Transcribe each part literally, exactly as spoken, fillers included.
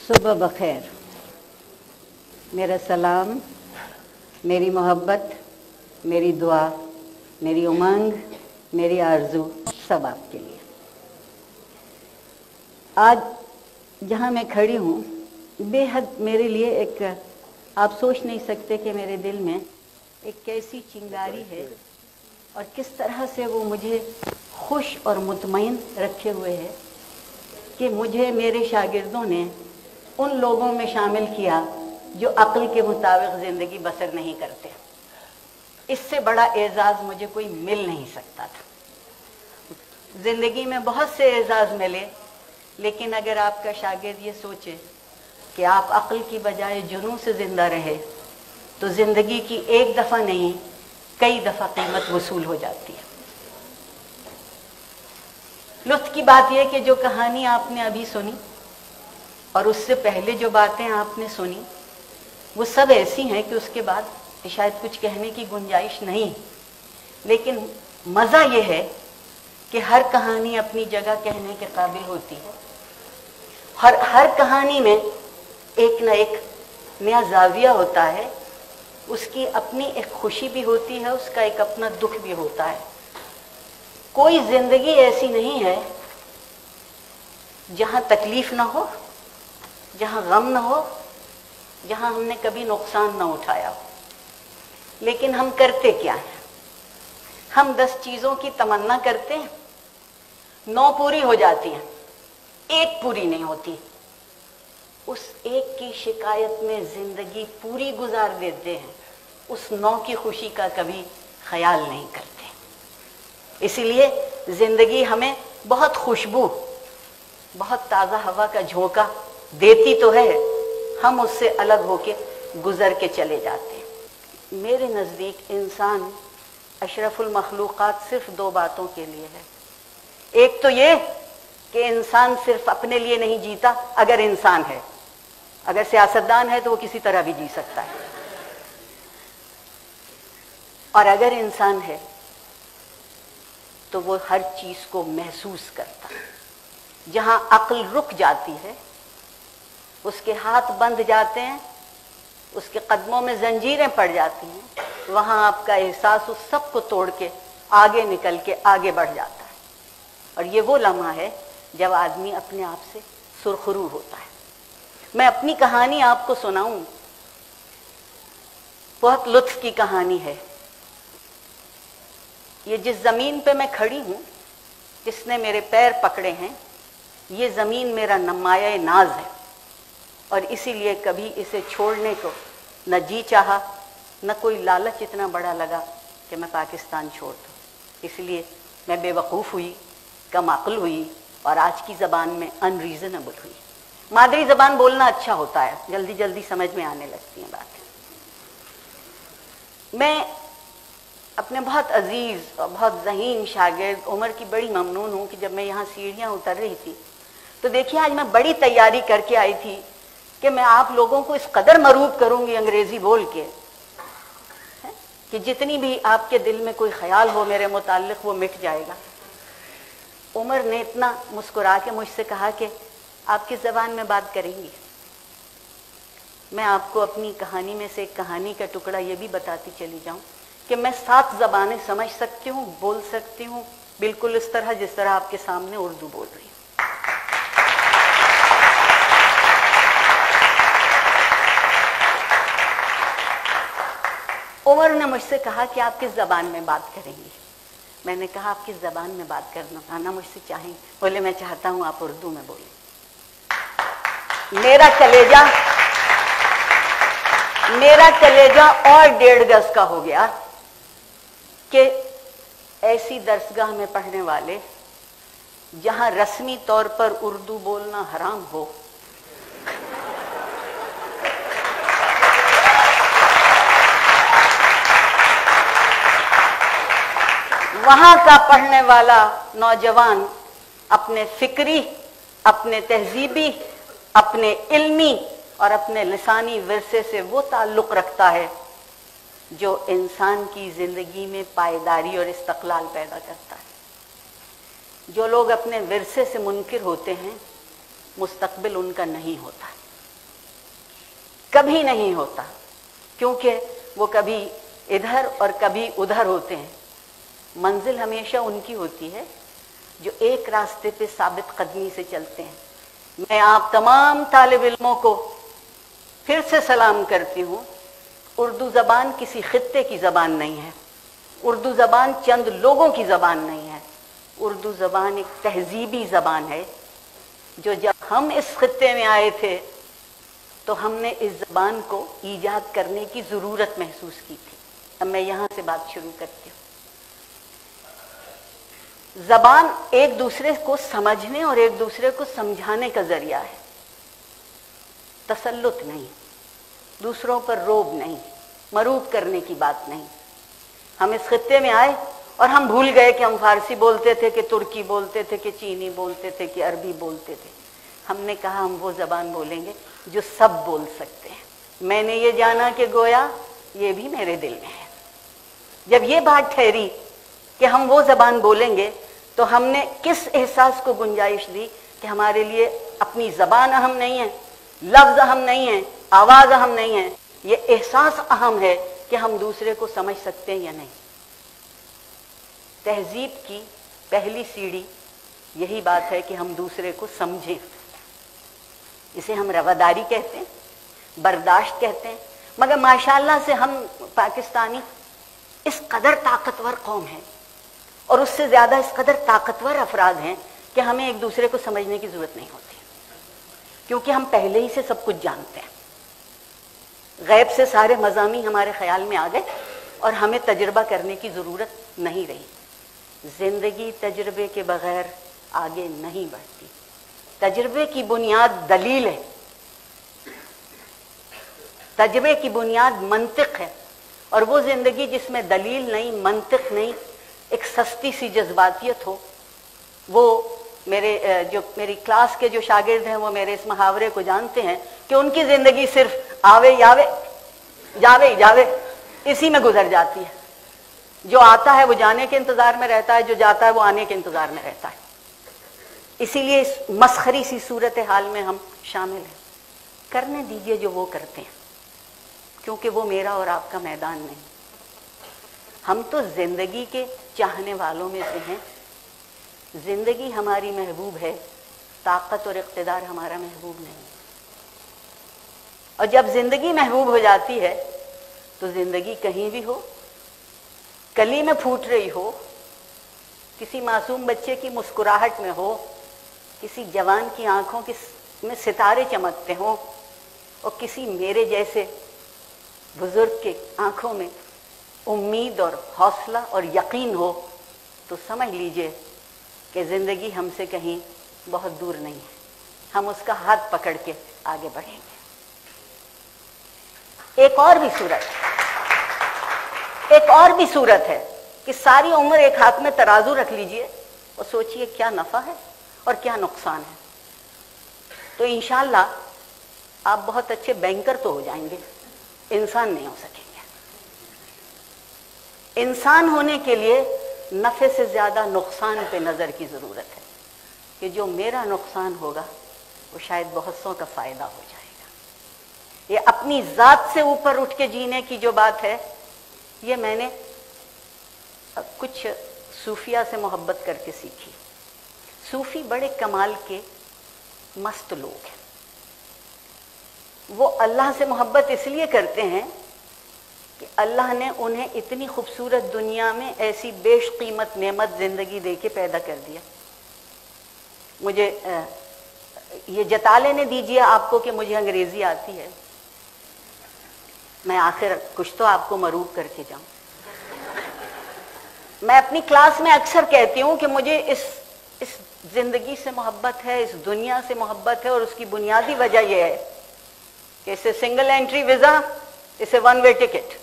सुबह बखैर। मेरा सलाम, मेरी मोहब्बत, मेरी दुआ, मेरी उमंग, मेरी आरज़ू सब आपके लिए। आज जहाँ मैं खड़ी हूँ बेहद मेरे लिए एक, आप सोच नहीं सकते कि मेरे दिल में एक कैसी चिंगारी है और किस तरह से वो मुझे खुश और मुतमईन रखे हुए है कि मुझे मेरे शागिर्दों ने उन लोगों में शामिल किया जो अक्ल के मुताबिक ज़िंदगी बसर नहीं करते। इससे बड़ा एजाज़ मुझे कोई मिल नहीं सकता था। ज़िंदगी में बहुत से एजाज़ मिले, लेकिन अगर आपका शागिर्द ये सोचे कि आप अक्ल की बजाय जुनून से ज़िंदा रहे तो ज़िंदगी की एक दफ़ा नहीं कई दफ़ा कीमत वसूल हो जाती है। लुत्फ़ की बात यह कि जो कहानी आपने अभी सुनी और उससे पहले जो बातें आपने सुनी वो सब ऐसी हैं कि उसके बाद शायद कुछ कहने की गुंजाइश नहीं। लेकिन मज़ा ये है कि हर कहानी अपनी जगह कहने के काबिल होती है। हर हर कहानी में एक न एक नया ज़ाविया होता है, उसकी अपनी एक खुशी भी होती है, उसका एक अपना दुख भी होता है। कोई ज़िंदगी ऐसी नहीं है जहाँ तकलीफ़ ना हो, जहाँ गम न हो, जहाँ हमने कभी नुकसान न उठाया हो। लेकिन हम करते क्या हैं? हम दस चीज़ों की तमन्ना करते हैं, नौ पूरी हो जाती हैं, एक पूरी नहीं होती। उस एक की शिकायत में ज़िंदगी पूरी गुजार देते हैं, उस नौ की खुशी का कभी ख्याल नहीं करते। इसीलिए ज़िंदगी हमें बहुत खुशबू, बहुत ताज़ा हवा का झोंका देती तो है, हम उससे अलग होके गुजर के चले जाते हैं। मेरे नज़दीक इंसान अशरफुल मखलूक़ात सिर्फ दो बातों के लिए है। एक तो ये कि इंसान सिर्फ अपने लिए नहीं जीता, अगर इंसान है, अगर सियासतदान है तो वो किसी तरह भी जी सकता है, और अगर इंसान है तो वो हर चीज़ को महसूस करता है। जहाँ अक्ल रुक जाती है, उसके हाथ बंध जाते हैं, उसके कदमों में जंजीरें पड़ जाती हैं, वहाँ आपका एहसास उस सब को तोड़ के आगे निकल के आगे बढ़ जाता है। और ये वो लम्हा है जब आदमी अपने आप से सुरखरू होता है। मैं अपनी कहानी आपको सुनाऊं, बहुत लुत्फ की कहानी है। ये जिस ज़मीन पे मैं खड़ी हूँ, जिसने मेरे पैर पकड़े हैं, ये ज़मीन मेरा नमाया नाज है, और इसीलिए कभी इसे छोड़ने को न जी चाहा, न कोई लालच इतना बड़ा लगा कि मैं पाकिस्तान छोड़ दूँ। इसलिए मैं बेवकूफ़ हुई, कम अक्ल हुई, और आज की ज़बान में अनरीज़नेबल हुई। मादरी ज़बान बोलना अच्छा होता है, जल्दी जल्दी समझ में आने लगती हैं बातें। मैं अपने बहुत अजीज़ और बहुत ज़हीन शागिर्द उमर की बड़ी ममनून हूँ कि जब मैं यहाँ सीढ़ियाँ उतर रही थी तो देखिए आज मैं बड़ी तैयारी करके आई थी कि मैं आप लोगों को इस कदर मरूब करूंगी अंग्रेजी बोल के है? कि जितनी भी आपके दिल में कोई ख्याल हो मेरे मुताल्लिक वो मिट जाएगा। उमर ने इतना मुस्कुरा के मुझसे कहा कि आप किस ज़बान में बात करेंगी। मैं आपको अपनी कहानी में से एक कहानी का टुकड़ा ये भी बताती चली जाऊं कि मैं सात ज़बानें समझ सकती हूँ, बोल सकती हूँ, बिल्कुल इस तरह जिस तरह आपके सामने उर्दू बोल रही हूँ। उमर ने मुझसे कहा कि आप किस ज़बान में बात करेंगी। मैंने कहा आप किस ज़बान में बात करना आना मुझसे चाहेंगे। बोले मैं चाहता हूँ आप उर्दू में बोलें। मेरा कलेजा मेरा कलेजा और डेढ़ गज का हो गया कि ऐसी दरसगाह में पढ़ने वाले जहाँ रस्मी तौर पर उर्दू बोलना हराम हो, वहाँ का पढ़ने वाला नौजवान अपने फिक्री, अपने तहजीबी, अपने इल्मी और अपने लिसानी विरसे से वो ताल्लुक़ रखता है जो इंसान की ज़िंदगी में पायदारी और इस्तक़लाल पैदा करता है। जो लोग अपने विरसे से मुनकिर होते हैं, मुस्तक़बिल उनका नहीं होता। कभी नहीं होता, क्योंकि वो कभी इधर और कभी उधर होते हैं। मंजिल हमेशा उनकी होती है जो एक रास्ते पे साबित कदमी से चलते हैं। मैं आप तमाम तालिब इल्मों को फिर से सलाम करती हूँ। उर्दू ज़बान किसी खित्ते की ज़बान नहीं है, उर्दू ज़बान चंद लोगों की ज़बान नहीं है। उर्दू ज़बान एक तहजीबी ज़बान है जो जब हम इस खित्ते में आए थे तो हमने इस ज़बान को ईजाद करने की ज़रूरत महसूस की थी। अब मैं यहाँ से बात शुरू करती हूँ। ज़बान एक दूसरे को समझने और एक दूसरे को समझाने का ज़रिया है, तसल्लुत नहीं, दूसरों पर रोब नहीं, मरूब करने की बात नहीं। हम इस खित्ते में आए और हम भूल गए कि हम फारसी बोलते थे, कि तुर्की बोलते थे, कि चीनी बोलते थे, कि अरबी बोलते थे। हमने कहा हम वो ज़बान बोलेंगे जो सब बोल सकते हैं। मैंने ये जाना कि गोया ये भी मेरे दिल में है। जब ये बात ठहरी कि हम वो ज़बान बोलेंगे तो हमने किस एहसास को गुंजाइश दी कि हमारे लिए अपनी ज़बान अहम नहीं है, लफ्ज़ अहम नहीं है, आवाज़ अहम नहीं है, ये एहसास अहम है कि हम दूसरे को समझ सकते हैं या नहीं। तहजीब की पहली सीढ़ी यही बात है कि हम दूसरे को समझें। इसे हम रवादारी कहते हैं, बर्दाश्त कहते हैं। मगर माशाल्लाह से हम पाकिस्तानी इस कदर ताकतवर कौम है और उससे ज़्यादा इस कदर ताकतवर अफराद हैं कि हमें एक दूसरे को समझने की ज़रूरत नहीं होती, क्योंकि हम पहले ही से सब कुछ जानते हैं। गैब से सारे मज़ामी हमारे ख्याल में आ गए और हमें तजुर्बा करने की ज़रूरत नहीं रही। ज़िंदगी तजुर्बे के बग़ैर आगे नहीं बढ़ती। तजुर्बे की बुनियाद दलील है, तजुर्बे की बुनियाद मंतिक है, और वो ज़िंदगी जिसमें दलील नहीं, मंतिक नहीं, एक सस्ती सी जज्बातियत हो, वो मेरे जो मेरी क्लास के जो शागिर्द हैं वो मेरे इस मुहावरे को जानते हैं कि उनकी ज़िंदगी सिर्फ आवे यावे, जावे जावे, इसी में गुजर जाती है। जो आता है वो जाने के इंतज़ार में रहता है, जो जाता है वो आने के इंतज़ार में रहता है। इसीलिए इस मसखरी सी सूरत हाल में हम शामिल हैं। करने दीजिए जो वो करते हैं, क्योंकि वो मेरा और आपका मैदान नहीं। हम तो जिंदगी के चाहने वालों में से हैं। जिंदगी हमारी महबूब है, ताकत और इक़्तिदार हमारा महबूब नहीं। और जब जिंदगी महबूब हो जाती है तो जिंदगी कहीं भी हो, कली में फूट रही हो, किसी मासूम बच्चे की मुस्कुराहट में हो, किसी जवान की आंखों की में सितारे चमकते हों, और किसी मेरे जैसे बुजुर्ग के आंखों में उम्मीद और हौसला और यकीन हो, तो समझ लीजिए कि ज़िंदगी हमसे कहीं बहुत दूर नहीं है। हम उसका हाथ पकड़ के आगे बढ़ेंगे। एक और भी सूरत है, एक और भी सूरत है कि सारी उम्र एक हाथ में तराजू रख लीजिए और सोचिए क्या नफ़ा है और क्या नुकसान है, तो इंशाअल्लाह आप बहुत अच्छे बैंकर तो हो जाएंगे, इंसान नहीं हो सकेंगे। इंसान होने के लिए नफ़े से ज़्यादा नुकसान पे नज़र की ज़रूरत है कि जो मेरा नुकसान होगा वो शायद बहुत सौ का फ़ायदा हो जाएगा। ये अपनी ज़ात से ऊपर उठ के जीने की जो बात है, ये मैंने कुछ सूफिया से मोहब्बत करके सीखी। सूफ़ी बड़े कमाल के मस्त लोग हैं। वो अल्लाह से मोहब्बत इसलिए करते हैं कि अल्लाह ने उन्हें इतनी खूबसूरत दुनिया में ऐसी बेशकीमत नेमत ज़िंदगी दे के पैदा कर दिया। मुझे ये जता लेने दीजिए आपको कि मुझे अंग्रेज़ी आती है, मैं आखिर कुछ तो आपको मरूब करके जाऊं। मैं अपनी क्लास में अक्सर कहती हूँ कि मुझे इस इस ज़िंदगी से मोहब्बत है, इस दुनिया से मोहब्बत है, और उसकी बुनियादी वजह यह है कि इसे सिंगल एंट्री वीज़ा, इसे वन वे टिकट,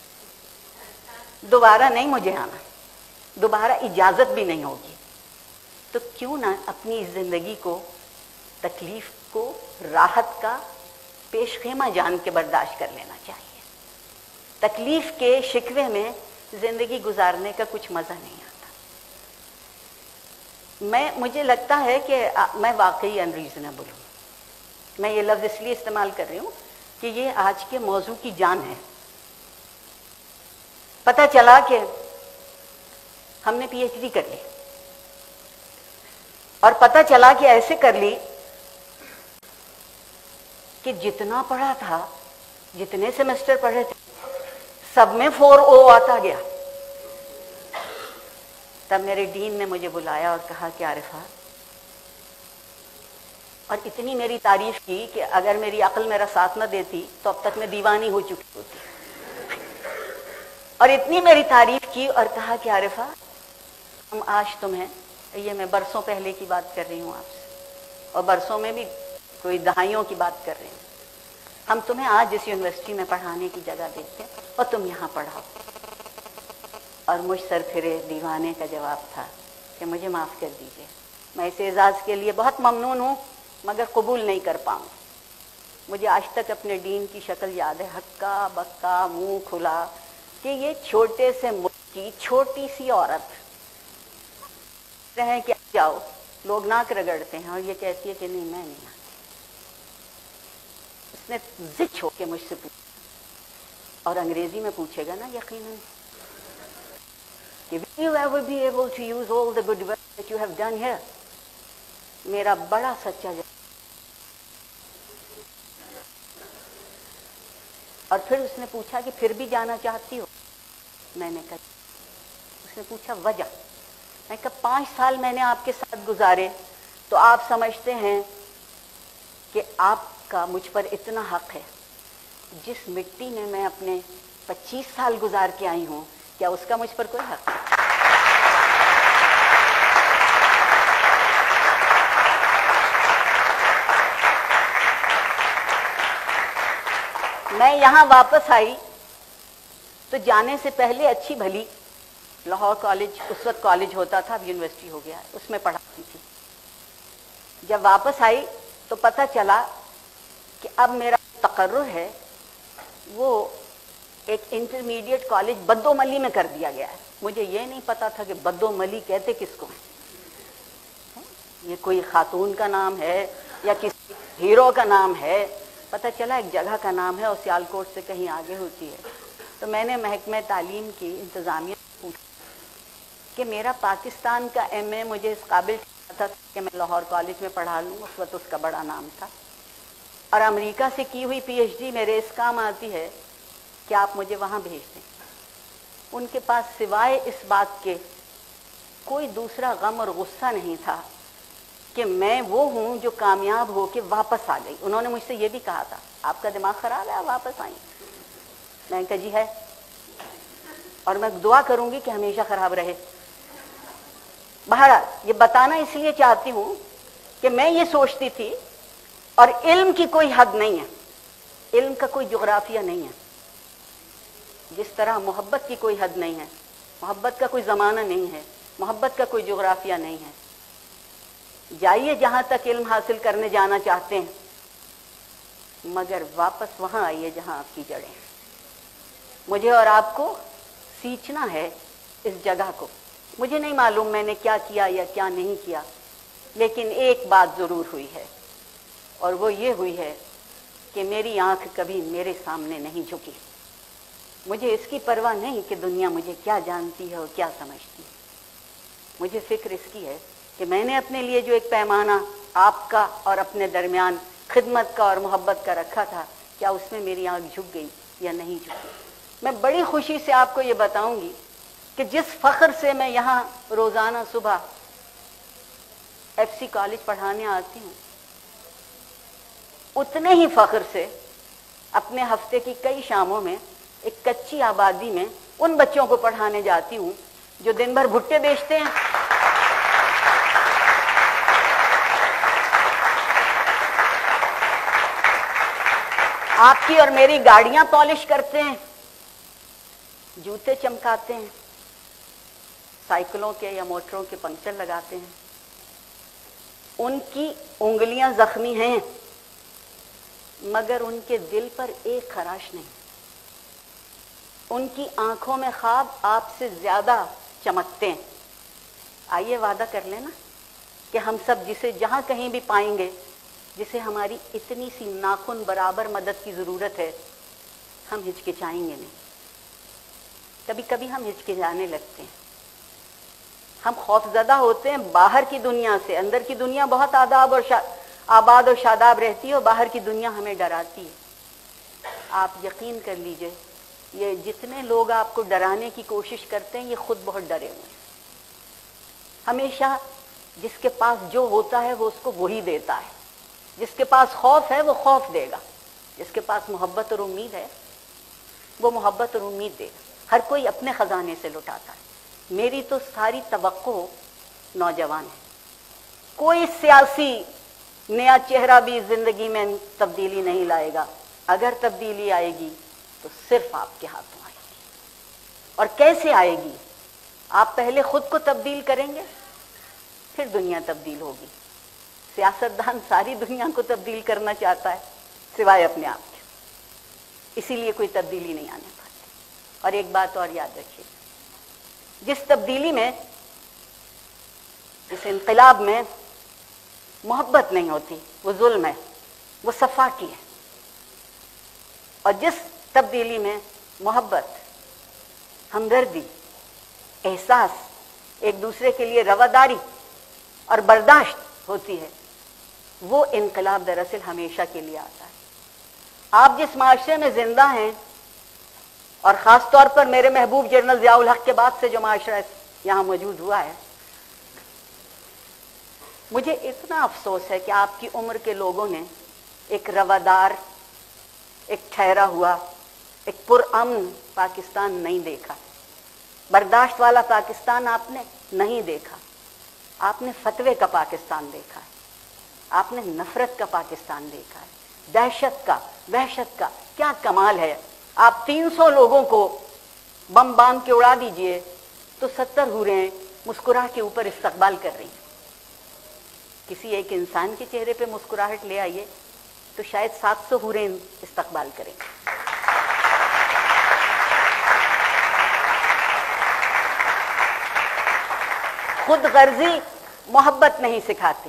दोबारा नहीं मुझे आना, दोबारा इजाज़त भी नहीं होगी। तो क्यों ना अपनी इस ज़िंदगी को, तकलीफ़ को राहत का पेशखेमा जान के बर्दाश्त कर लेना चाहिए। तकलीफ़ के शिकवे में ज़िंदगी गुजारने का कुछ मज़ा नहीं आता। मैं मुझे लगता है कि आ, मैं वाकई अनरीज़नेबल हूँ। मैं ये लफ्ज़ इसलिए इस्तेमाल कर रही हूँ कि ये आज के मौजू की जान है। पता चला कि हमने पीएचडी कर ली और पता चला कि ऐसे कर ली कि जितना पढ़ा था, जितने सेमेस्टर पढ़े थे, सब में फोर ओ आता गया। तब मेरे डीन ने मुझे बुलाया और कहा कि आरिफा, और इतनी मेरी तारीफ की कि अगर मेरी अक्ल मेरा साथ न देती तो अब तक मैं दीवानी हो चुकी होती। और इतनी मेरी तारीफ की और कहा कि आरिफा, हम आज तुम्हें, ये मैं बरसों पहले की बात कर रही हूँ आपसे, और बरसों में भी कोई दहाइयों की बात कर रही हूँ, हम तुम्हें आज इस यूनिवर्सिटी में पढ़ाने की जगह देते हैं और तुम यहाँ पढ़ाओ। और मुझ सर फिरे दीवाने का जवाब था कि मुझे माफ़ कर दीजिए, मैं इस एजाज़ के लिए बहुत ममनून हूँ मगर कबूल नहीं कर पाऊँ। मुझे आज तक अपने डीन की शक्ल याद है, हक्का बक्का मुंह खुला, कि ये छोटे से मुल्क की छोटी सी औरत रहे, क्या जाओ, लोग नाक रगड़ते हैं और ये कहती है कि नहीं मैं नहीं आती। उसने जिद छोड़ के मुझसे पूछा, और अंग्रेजी में पूछेगा ना यकीनन, कि will you ever be able to use all the good work that you have done here? मेरा बड़ा सच्चा जवाब। और फिर उसने पूछा कि फिर भी जाना चाहती हो? मैंने कहा, उसने पूछा वजह? मैं कहा पांच साल मैंने आपके साथ गुजारे तो आप समझते हैं कि आपका मुझ पर इतना हक है। जिस मिट्टी में मैं अपने पच्चीस साल गुजार के आई हूं, क्या उसका मुझ पर कोई हक है? मैं यहां वापस आई तो जाने से पहले अच्छी भली लाहौर कॉलेज, उस वक्त कॉलेज होता था, अब यूनिवर्सिटी हो गया है, उसमें पढ़ाती थी। जब वापस आई तो पता चला कि अब मेरा तकर्रुर है वो एक इंटरमीडिएट कॉलेज बद्दोमली में कर दिया गया है। मुझे ये नहीं पता था कि बद्दोमली कहते किसको हैं, ये कोई खातून का नाम है या किसी हीरो का नाम है। पता चला एक जगह का नाम है और सियालकोट से कहीं आगे होती है। तो मैंने महकमे तालीम की इंतज़ामिया पूछा कि मेरा पाकिस्तान का एम ए मुझे इस काबिल था कि मैं लाहौर कॉलेज में पढ़ा लूँ, उस वक्त उसका बड़ा नाम था, और अमेरिका से की हुई पीएचडी मेरे इस काम आती है कि आप मुझे वहाँ भेज दें। उनके पास सिवाय इस बात के कोई दूसरा गम और गुस्सा नहीं था कि मैं वो हूँ जो कामयाब हो के वापस आ गई। उन्होंने मुझसे ये भी कहा था, आपका दिमाग खराब है, आप वापस आई? मैंने कहा जी है, और मैं दुआ करूंगी कि हमेशा खराब रहे। बहरहाल ये बताना इसलिए चाहती हूं कि मैं ये सोचती थी, और इल्म की कोई हद नहीं है, इल्म का कोई जोग्राफिया नहीं है, जिस तरह मोहब्बत की कोई हद नहीं है, मोहब्बत का कोई ज़माना नहीं है, मोहब्बत का कोई जोग्राफिया नहीं है। जाइए जहां तक इल्म हासिल करने जाना चाहते हैं, मगर वापस वहां आइए जहां आपकी जड़ें हैं। मुझे और आपको सींचना है इस जगह को। मुझे नहीं मालूम मैंने क्या किया या क्या नहीं किया, लेकिन एक बात ज़रूर हुई है, और वो ये हुई है कि मेरी आंख कभी मेरे सामने नहीं झुकी। मुझे इसकी परवाह नहीं कि दुनिया मुझे क्या जानती है और क्या समझती है। मुझे फिक्र इसकी है कि मैंने अपने लिए जो एक पैमाना आपका और अपने दरमियान खिदमत का और मोहब्बत का रखा था, क्या उसमें मेरी आंख झुक गई या नहीं झुकी। मैं बड़ी खुशी से आपको ये बताऊंगी कि जिस फख्र से मैं यहाँ रोज़ाना सुबह एफसी कॉलेज पढ़ाने आती हूँ, उतने ही फख्र से अपने हफ्ते की कई शामों में एक कच्ची आबादी में उन बच्चों को पढ़ाने जाती हूँ जो दिन भर भुट्टे बेचते हैं, आपकी और मेरी गाड़ियां पॉलिश करते हैं, जूते चमकाते हैं, साइकिलों के या मोटरों के पंक्चर लगाते हैं। उनकी उंगलियां जख्मी हैं मगर उनके दिल पर एक खराश नहीं। उनकी आंखों में ख्वाब आपसे ज्यादा चमकते हैं। आइए वादा कर लेना कि हम सब जिसे जहां कहीं भी पाएंगे जिसे हमारी इतनी सी नाखून बराबर मदद की जरूरत है, हम हिचकिचाएंगे नहीं। कभी कभी हम हिचकिचाने लगते हैं, हम खौफजदा होते हैं बाहर की दुनिया से। अंदर की दुनिया बहुत आदाब और आबाद और शादाब रहती है, और बाहर की दुनिया हमें डराती है। आप यकीन कर लीजिए, ये जितने लोग आपको डराने की कोशिश करते हैं, ये खुद बहुत डरे हुए हैं। हमेशा जिसके पास जो होता है वो उसको वही देता है। जिसके पास खौफ है वो खौफ देगा, जिसके पास मोहब्बत और उम्मीद है वो मोहब्बत और उम्मीद देगा। हर कोई अपने खजाने से लुटाता है। मेरी तो सारी तवक्को नौजवान है। कोई सियासी नया चेहरा भी जिंदगी में तब्दीली नहीं लाएगा। अगर तब्दीली आएगी तो सिर्फ आपके हाथों आएगी। और कैसे आएगी? आप पहले खुद को तब्दील करेंगे, फिर दुनिया तब्दील होगी। सियासतदान सारी दुनिया को तब्दील करना चाहता है सिवाय अपने आप के, इसीलिए कोई तब्दीली नहीं आने पाती। और एक बात और याद रखिए, जिस तब्दीली में, जिस इनकलाब में मोहब्बत नहीं होती वो जुल्म है, वो सफाकी है। और जिस तब्दीली में मोहब्बत, हमदर्दी, एहसास, एक दूसरे के लिए रवादारी और बर्दाश्त होती है, वो इनकलाब दरअसल हमेशा के लिए आता है। आप जिस माशरे में जिंदा हैं, और ख़ास तौर पर मेरे महबूब जनरल ज़ियाउल हक के बाद से जो माशरा यहाँ मौजूद हुआ है, मुझे इतना अफसोस है कि आपकी उम्र के लोगों ने एक रवादार, एक ठहरा हुआ, एक पुरअमन पाकिस्तान नहीं देखा। बर्दाश्त वाला पाकिस्तान आपने नहीं देखा। आपने फतवे का पाकिस्तान देखा है, आपने नफरत का पाकिस्तान देखा है, दहशत का, वहशत का। क्या कमाल है! आप तीन सौ लोगों को बम बांध के उड़ा दीजिए तो सत्तर हूरें मुस्कुरा के ऊपर इस्तकबाल कर रही हैं। किसी एक इंसान के चेहरे पे मुस्कुराहट ले आइए तो शायद सात सौ हूरें इस्तकबाल करें। खुद गर्जी मोहब्बत नहीं सिखाती,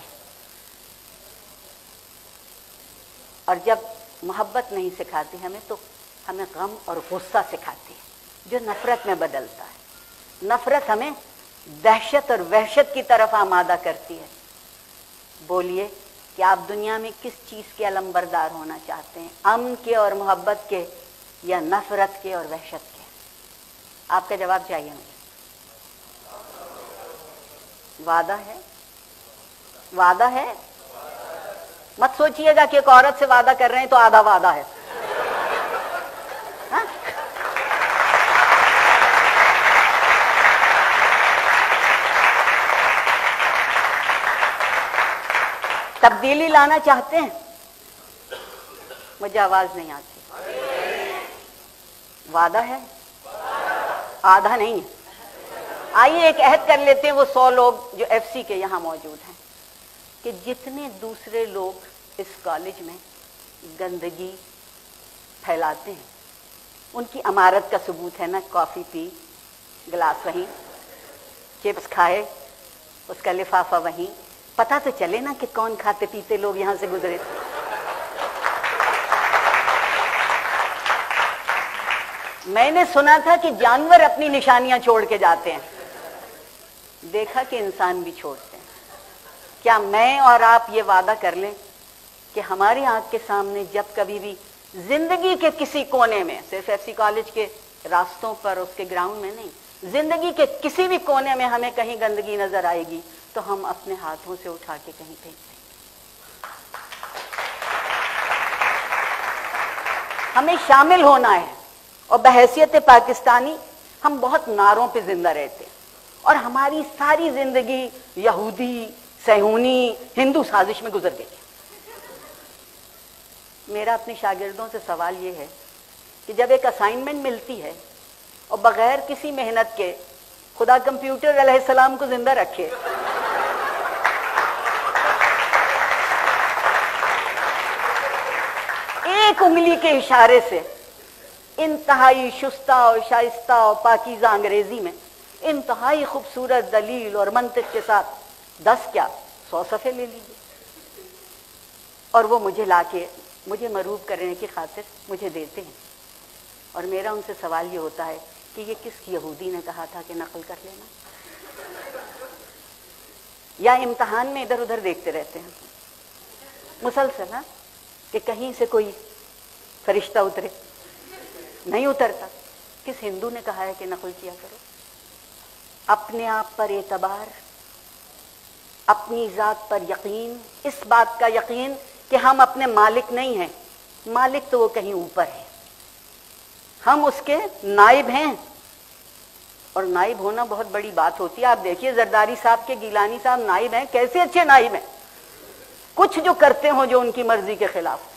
और जब मोहब्बत नहीं सिखाती हमें, तो हमें गम और गुस्सा सिखाती है, जो नफरत में बदलता है। नफरत हमें दहशत और वहशत की तरफ आमादा करती है। बोलिए कि आप दुनिया में किस चीज के अलंबरदार होना चाहते हैं, अमन के और मोहब्बत के, या नफरत के और वहशत के? आपका जवाब चाहिए मुझे। वादा है? वादा है? मत सोचिएगा कि एक औरत से वादा कर रहे हैं तो आधा वादा है। हा? तब्दीली लाना चाहते हैं? मुझे आवाज नहीं आती। वादा है, आधा नहीं है। आइए एक अहद कर लेते हैं, वो सौ लोग जो एफसी के यहाँ मौजूद हैं, कि जितने दूसरे लोग इस कॉलेज में गंदगी फैलाते हैं, उनकी अमारत का सबूत है ना, कॉफी पी, गिलास वहीं, चिप्स खाए, उसका लिफाफा वहीं, पता तो चले ना कि कौन खाते पीते लोग यहां से गुजरे। मैंने सुना था कि जानवर अपनी निशानियां छोड़ के जाते हैं, देखा कि इंसान भी छोड़ते हैं। क्या मैं और आप ये वादा कर लें कि हमारी आंख के सामने जब कभी भी जिंदगी के किसी कोने में, सिर्फ एफसी कॉलेज के रास्तों पर, उसके ग्राउंड में नहीं, जिंदगी के किसी भी कोने में हमें कहीं गंदगी नजर आएगी, तो हम अपने हाथों से उठा के कहीं फेंक देंगे। हमें शामिल होना है, और बहैसियत पाकिस्तानी हम बहुत नारों पे जिंदा रहते हैं, और हमारी सारी जिंदगी यहूदी, सहूनी, हिंदू साजिश में गुजर गई। मेरा अपने शागिर्दों से सवाल ये है कि जब एक असाइनमेंट मिलती है और बगैर किसी मेहनत के खुदा कंप्यूटर अलैहिस्सलाम को जिंदा रखे, एक उंगली के इशारे से इंतहाई शुस्ता और शाइस्ता और पाकीज़ा अंग्रेजी में इंतहाई खूबसूरत दलील और मंतिक के साथ दस क्या सौ सफ़े ले लीजिए, और वो मुझे लाके मुझे मरूब करने की खातिर मुझे देते हैं। और मेरा उनसे सवाल ये होता है कि ये किस यहूदी ने कहा था कि नकल कर लेना, या इम्तहान में इधर उधर देखते रहते हैं मुसलसल, हाँ, कि कहीं से कोई फरिश्ता उतरे, नहीं उतरता। किस हिंदू ने कहा है कि नकल किया करो? अपने आप पर एतबार, अपनी जात पर यकीन, इस बात का यकीन कि हम अपने मालिक नहीं हैं, मालिक तो वो कहीं ऊपर है, हम उसके नाइब हैं। और नाइब होना बहुत बड़ी बात होती है। आप देखिए जरदारी साहब के गिलानी साहब नाइब हैं, कैसे अच्छे नाइब हैं, कुछ जो करते हो जो उनकी मर्जी के खिलाफ।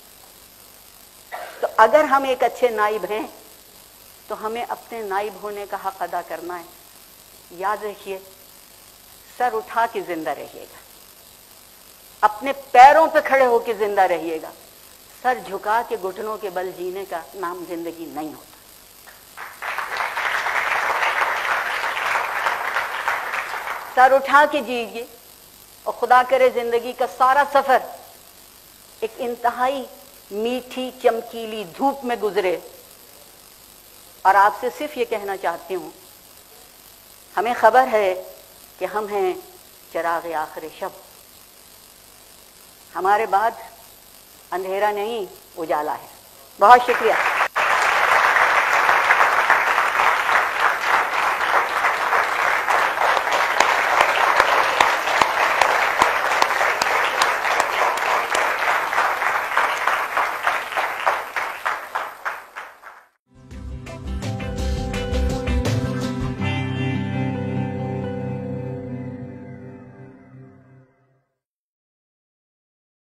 तो अगर हम एक अच्छे नाइब हैं तो हमें अपने नाइब होने का हक अदा करना है। याद रखिए, सर उठा के जिंदा रहिएगा, अपने पैरों पे खड़े होके जिंदा रहिएगा। सर झुका के घुटनों के बल जीने का नाम जिंदगी नहीं होता। सर उठा के जीजिए और खुदा करे जिंदगी का सारा सफर एक इंतहाई मीठी चमकीली धूप में गुजरे। और आपसे सिर्फ ये कहना चाहती हूं, हमें खबर है कि हम हैं चिराग आखिर शब, हमारे बाद अंधेरा नहीं उजाला है। बहुत शुक्रिया।